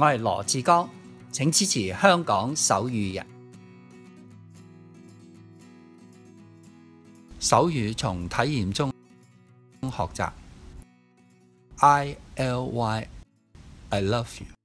我係羅致光，請支持香港手語日。手語從體驗中學習。I love you。